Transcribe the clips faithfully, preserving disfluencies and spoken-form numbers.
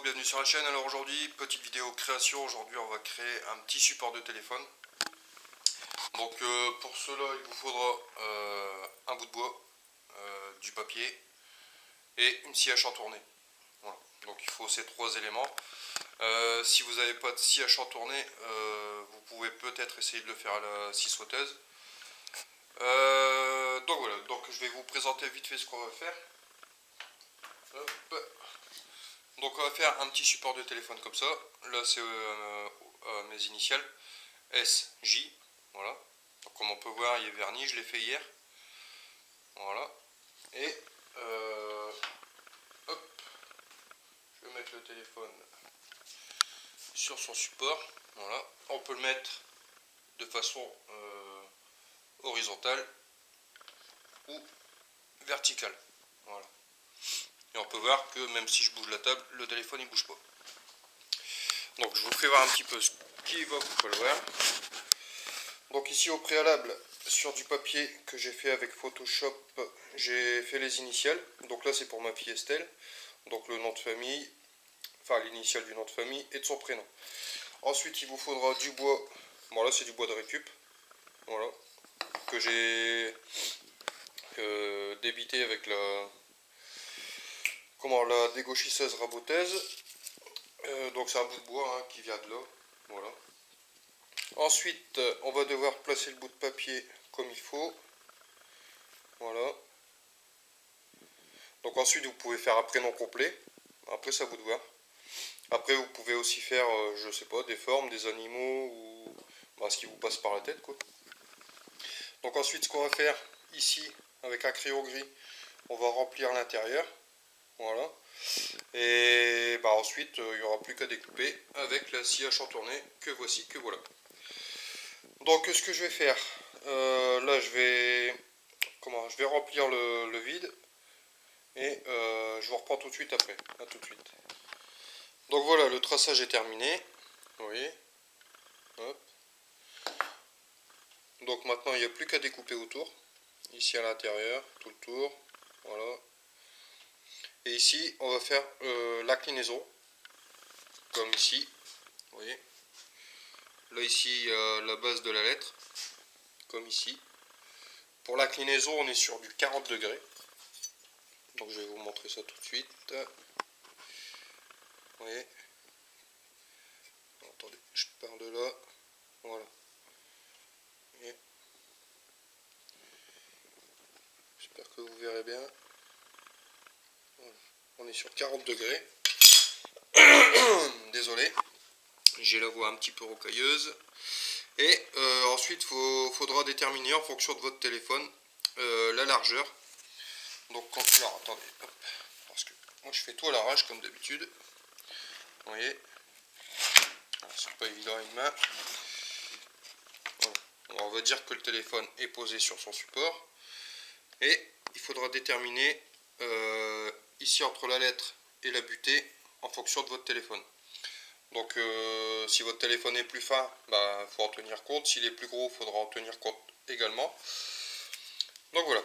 bienvenue sur la chaîne. Alors aujourd'hui, petite vidéo création. Aujourd'hui on va créer un petit support de téléphone. Donc euh, pour cela il vous faudra euh, un bout de bois, euh, du papier et une scie hache en tournée. Voilà. Donc il faut ces trois éléments. Euh, si vous n'avez pas de scie hache en tournée, euh, vous pouvez peut-être essayer de le faire à la scie sauteuse. Euh, donc voilà, donc je vais vous présenter vite fait ce qu'on va faire. Hop. Donc on va faire un petit support de téléphone comme ça. Là c'est euh, euh, mes initiales S J. Voilà. Donc comme on peut voir, il est verni, je l'ai fait hier. Voilà. Et euh, hop, je vais mettre le téléphone sur son support. Voilà. On peut le mettre de façon euh, horizontale ou verticale. Voilà. Et on peut voir que même si je bouge la table, le téléphone il bouge pas. Donc je vous fais voir un petit peu ce qu'il va vous falloir. Donc ici au préalable, sur du papier que j'ai fait avec Photoshop, j'ai fait les initiales. Donc là c'est pour ma fille Estelle. Donc le nom de famille, enfin l'initiale du nom de famille et de son prénom. Ensuite il vous faudra du bois. Bon là c'est du bois de récup. Voilà. Que j'ai euh, débité avec la... Comment, la dégauchisseuse raboteuse. Euh, donc c'est un bout de bois hein, qui vient de là. Voilà. Ensuite on va devoir placer le bout de papier comme il faut. Voilà. Donc ensuite vous pouvez faire un prénom complet. Après c'est à vous de voir. Après vous pouvez aussi faire, euh, je sais pas, des formes, des animaux ou bah, ce qui vous passe par la tête quoi. Donc ensuite ce qu'on va faire ici avec un crayon gris, on va remplir l'intérieur. Voilà. Et bah ensuite il n'y aura plus qu'à découper avec la scie hache en tournée que voici, que voilà. Donc ce que je vais faire, euh, là je vais comment je vais remplir le, le vide et euh, je vous reprends tout de suite après. À tout de suite. Donc voilà, le traçage est terminé. Vous voyez. Hop. Donc maintenant il n'y a plus qu'à découper autour. Ici à l'intérieur, tout le tour. Voilà. Et ici, on va faire euh, l'inclinaison, comme ici, vous voyez. Là, ici, il y a la base de la lettre, comme ici. Pour l'inclinaison, on est sur du quarante degrés. Donc, je vais vous montrer ça tout de suite. Vous voyez. Attendez, je pars de là. Voilà. J'espère que vous verrez bien. Voilà. On est sur quarante degrés. Désolé, j'ai la voix un petit peu rocailleuse. Et euh, ensuite, il faudra déterminer en fonction de votre téléphone euh, la largeur. Donc, quand, alors, attendez, hop, parce que moi je fais tout à l'arrache comme d'habitude. Vous voyez, c'est pas évident à une main. Voilà. Alors, on va dire que le téléphone est posé sur son support. Et il faudra déterminer euh, ici entre la lettre et la butée en fonction de votre téléphone. Donc euh, si votre téléphone est plus fin, bah, faut en tenir compte. S'il est plus gros, il faudra en tenir compte également. Donc voilà.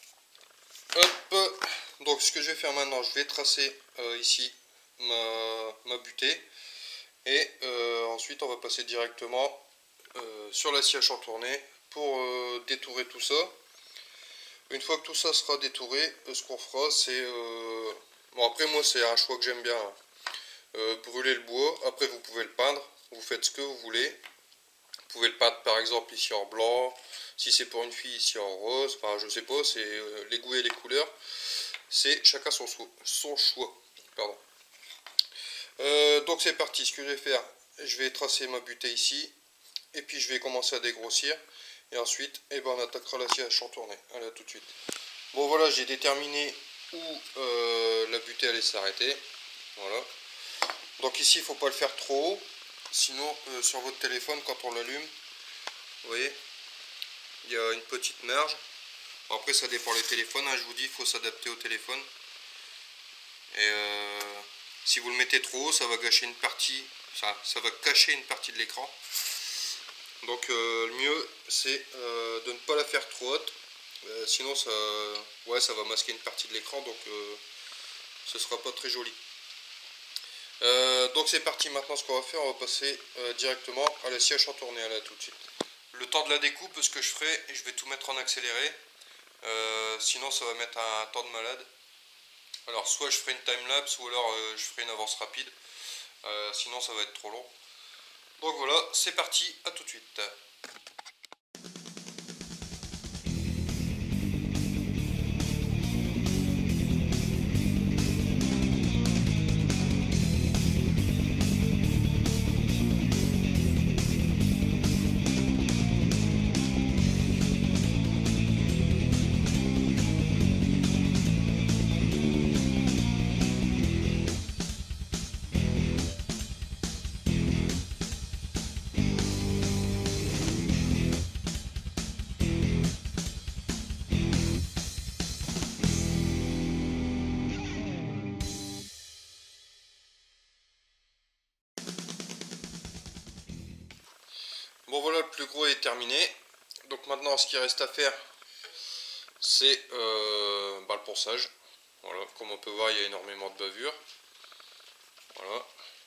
Hop. Donc ce que je vais faire maintenant, je vais tracer euh, ici ma, ma butée. Et euh, ensuite on va passer directement euh, sur la scie hache en tournée pour euh, détourer tout ça. Une fois que tout ça sera détouré, ce qu'on fera c'est... Euh... Bon après moi c'est un choix que j'aime bien. Hein. Euh, brûler le bois, après vous pouvez le peindre, vous faites ce que vous voulez. Vous pouvez le peindre par exemple ici en blanc, si c'est pour une fille ici en rose, enfin je sais pas, c'est euh, les goûts et les couleurs. C'est chacun son, son choix. Pardon. Euh, donc c'est parti, ce que je vais faire, je vais tracer ma butée ici, et puis je vais commencer à dégrossir. Et ensuite, eh ben, on attaquera la scie hache en tournée. Allez, à tout de suite. Bon voilà, j'ai déterminé où euh, la butée allait s'arrêter. Voilà. Donc ici, il ne faut pas le faire trop haut. Sinon, euh, sur votre téléphone, quand on l'allume, vous voyez, il y a une petite marge. Bon, après, ça dépend des téléphones. Hein, je vous dis, il faut s'adapter au téléphone. Et euh, si vous le mettez trop haut, ça va gâcher une partie. Ça, ça va cacher une partie de l'écran. Donc euh, le mieux c'est euh, de ne pas la faire trop haute, euh, sinon ça, ouais, ça va masquer une partie de l'écran, donc euh, ce sera pas très joli. Euh, donc c'est parti, maintenant ce qu'on va faire, on va passer euh, directement à la scie à chantourner, là tout de suite. Le temps de la découpe, ce que je ferai, je vais tout mettre en accéléré, euh, sinon ça va mettre un temps de malade. Alors soit je ferai une timelapse ou alors euh, je ferai une avance rapide, euh, sinon ça va être trop long. Donc voilà, c'est parti, à tout de suite. Bon voilà, le plus gros est terminé. Donc maintenant ce qu'il reste à faire, c'est euh, bah, le ponçage. Voilà, comme on peut voir, il y a énormément de bavure. Voilà.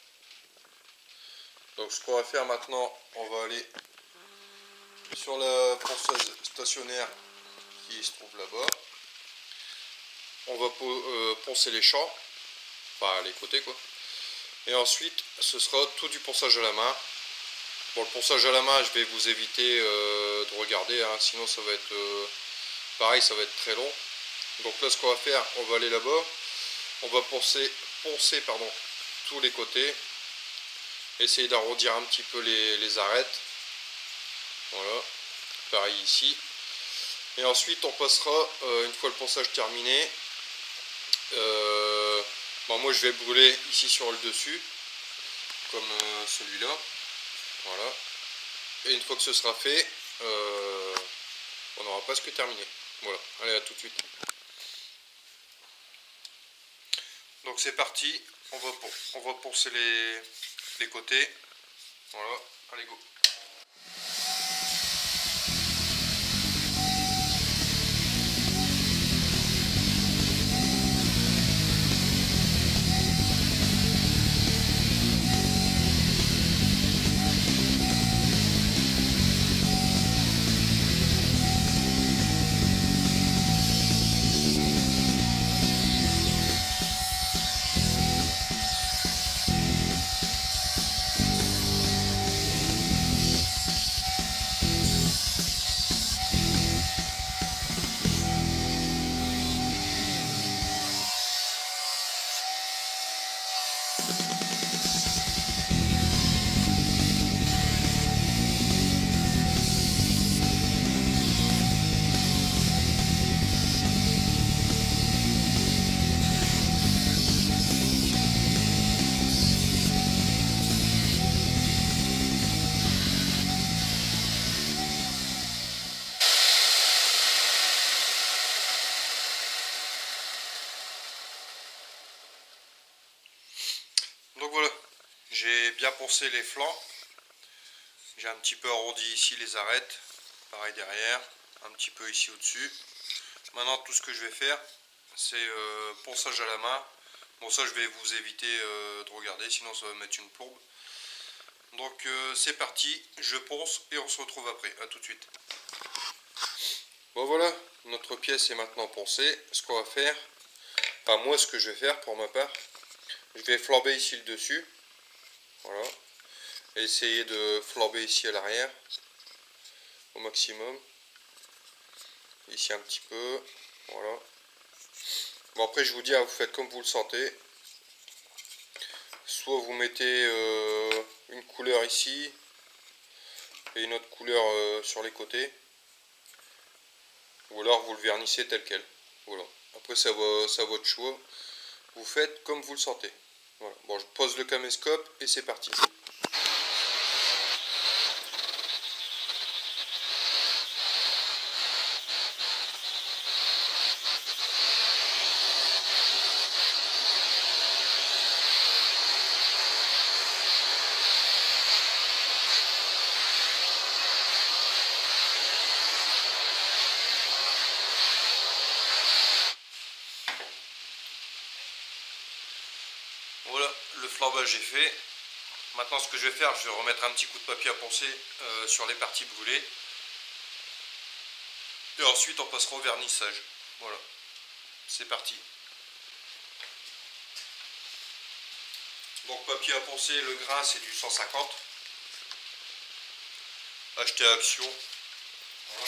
Donc ce qu'on va faire maintenant, on va aller sur la ponceuse stationnaire qui se trouve là-bas. On va euh, poncer les champs, enfin les côtés quoi. Et ensuite, ce sera tout du ponçage à la main. Bon, le ponçage à la main, je vais vous éviter euh, de regarder, hein, sinon ça va être euh, pareil, ça va être très long. Donc là, ce qu'on va faire, on va aller là-bas, on va poncer, poncer pardon, tous les côtés, essayer d'arrondir un petit peu les, les arêtes. Voilà, pareil ici. Et ensuite, on passera, euh, une fois le ponçage terminé, euh, bon, moi je vais brûler ici sur le dessus, comme euh, celui-là. Voilà. Et une fois que ce sera fait, euh, on aura presque terminé. Voilà, allez, à tout de suite. Donc c'est parti, on va, on va poncer les, les côtés. Voilà, allez go. Donc voilà, j'ai bien poncé les flancs, j'ai un petit peu arrondi ici les arêtes, pareil derrière, un petit peu ici au-dessus. Maintenant tout ce que je vais faire, c'est euh, ponçage à la main. Bon ça je vais vous éviter euh, de regarder, sinon ça va mettre une plombe. Donc euh, c'est parti, je ponce et on se retrouve après, à tout de suite. Bon voilà, notre pièce est maintenant poncée. Ce qu'on va faire, enfin moi ce que je vais faire pour ma part, je vais flamber ici le dessus, voilà, et essayer de flamber ici à l'arrière, au maximum, ici un petit peu, voilà. Bon après je vous dis, hein, vous faites comme vous le sentez, soit vous mettez euh, une couleur ici, et une autre couleur euh, sur les côtés, ou alors vous le vernissez tel quel, voilà. Après c'est à votre choix, vous faites comme vous le sentez. Voilà. Bon, je pose le caméscope et c'est parti. Bon bah j'ai fait. Maintenant ce que je vais faire, je vais remettre un petit coup de papier à poncer euh, sur les parties brûlées. Et ensuite on passera au vernissage. Voilà. C'est parti. Donc papier à poncer, le grain c'est du cent cinquante. Acheté à Action. Voilà.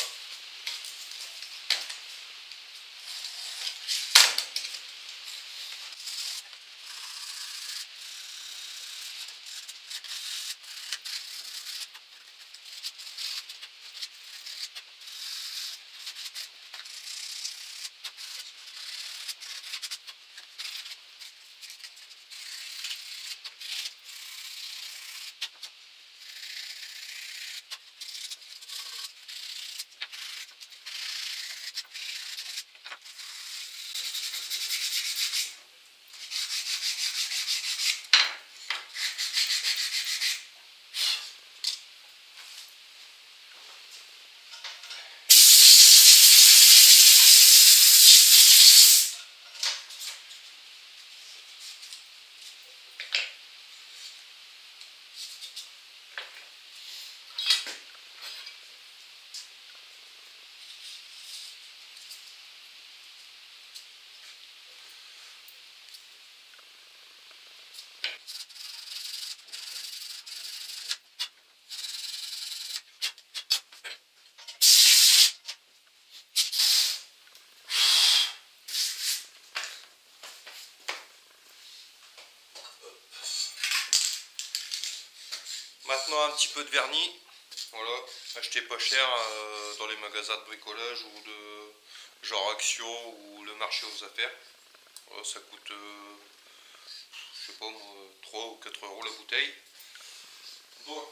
Maintenant un petit peu de vernis, voilà, acheté pas cher euh, dans les magasins de bricolage ou de genre Action ou le marché aux affaires. Voilà, ça coûte, euh, je sais pas moi, trois ou quatre euros la bouteille. Donc,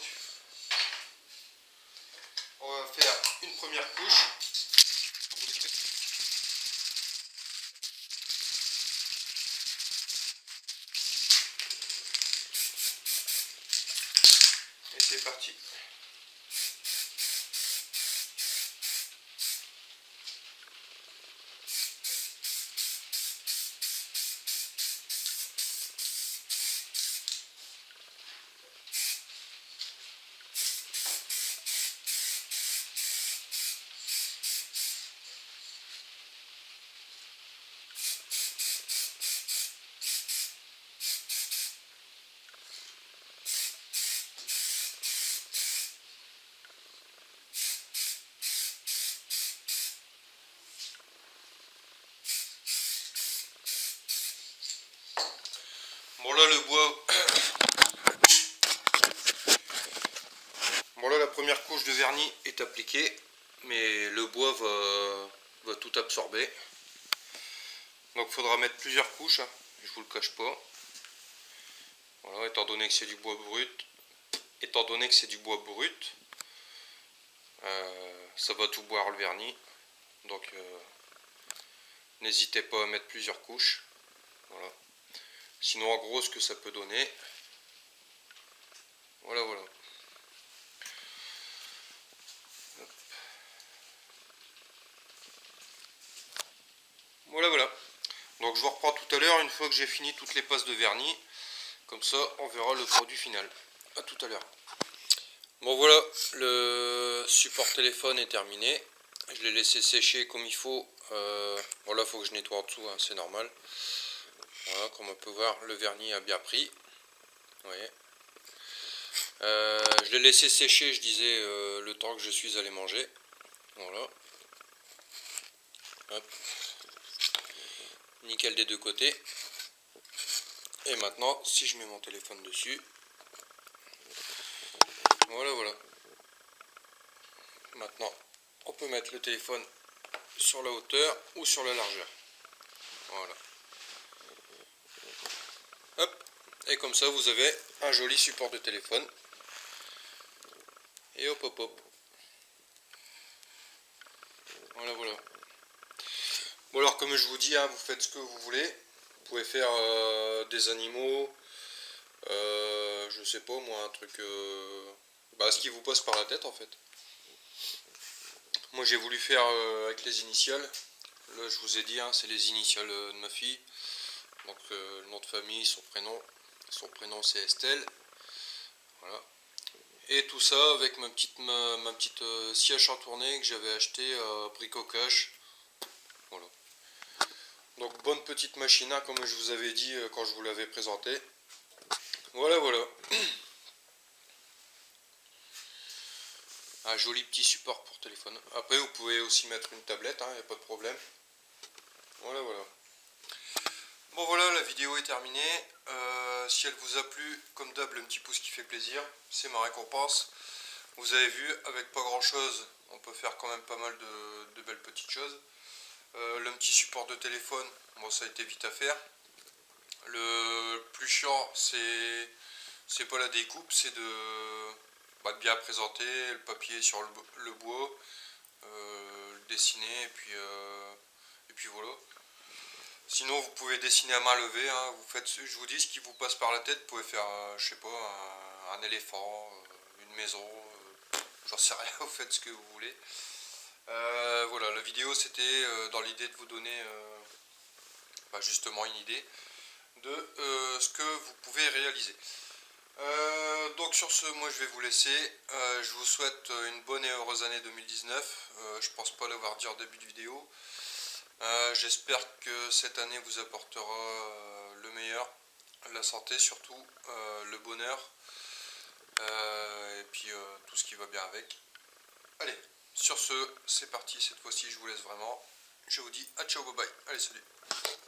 on va faire une première couche. Et c'est parti. Bon là le bois, bon là la première couche de vernis est appliquée, mais le bois va, va tout absorber. Donc il faudra mettre plusieurs couches, hein, je vous le cache pas. Voilà, étant donné que c'est du bois brut, étant donné que c'est du bois brut, euh, ça va tout boire le vernis. Donc euh, n'hésitez pas à mettre plusieurs couches. Voilà. Sinon en gros ce que ça peut donner. Voilà voilà. Hop. Voilà voilà. Donc je vous reprends tout à l'heure une fois que j'ai fini toutes les passes de vernis. Comme ça on verra le produit final. A tout à l'heure. Bon voilà, le support téléphone est terminé. Je l'ai laissé sécher comme il faut. Euh, bon là il faut que je nettoie en dessous, hein, c'est normal. Voilà, comme on peut voir, le vernis a bien pris. Vous voyez. Euh, je l'ai laissé sécher, je disais, euh, le temps que je suis allé manger. Voilà. Hop. Nickel des deux côtés. Et maintenant, si je mets mon téléphone dessus, voilà, voilà. Maintenant, on peut mettre le téléphone sur la hauteur ou sur la largeur. Voilà. Hop. Et comme ça, vous avez un joli support de téléphone. Et hop, hop, hop. Voilà, voilà. Bon alors, comme je vous dis, hein, vous faites ce que vous voulez. Vous pouvez faire euh, des animaux, euh, je sais pas moi, un truc, euh, bah, ce qui vous passe par la tête en fait. Moi j'ai voulu faire euh, avec les initiales. Là je vous ai dit, hein, c'est les initiales de ma fille. Donc euh, le nom de famille, son prénom, son prénom c'est Estelle. Voilà. Et tout ça avec ma petite, ma, ma petite euh, scie à chantourner que j'avais acheté à Bricocash. Voilà. Donc bonne petite machine, comme je vous avais dit euh, quand je vous l'avais présenté. Voilà, voilà. Un joli petit support pour téléphone. Après vous pouvez aussi mettre une tablette, il hein, n'y a pas de problème. Voilà, voilà. Bon voilà, la vidéo est terminée. Euh, si elle vous a plu, comme d'hab, le petit pouce qui fait plaisir, c'est ma récompense. Vous avez vu, avec pas grand chose, on peut faire quand même pas mal de, de belles petites choses. Euh, le petit support de téléphone, bon ça a été vite à faire. Le plus chiant, c'est c'est pas la découpe, c'est de, bah, de bien présenter le papier sur le, le bois, euh, le dessiner et puis, euh, et puis voilà. Sinon vous pouvez dessiner à main levée, hein, vous faites, je vous dis ce qui vous passe par la tête, vous pouvez faire, euh, je sais pas, un, un éléphant, euh, une maison, euh, j'en sais rien, vous faites ce que vous voulez. Euh, voilà, la vidéo c'était euh, dans l'idée de vous donner euh, bah, justement une idée de euh, ce que vous pouvez réaliser. Euh, donc sur ce, moi je vais vous laisser. Euh, je vous souhaite une bonne et heureuse année deux mille dix-neuf. Euh, je pense pas l'avoir dit en début de vidéo. Euh, J'espère que cette année vous apportera euh, le meilleur, la santé surtout, euh, le bonheur, euh, et puis euh, tout ce qui va bien avec. Allez, sur ce, c'est parti, cette fois-ci je vous laisse vraiment. Je vous dis à ciao, bye bye. Allez, salut.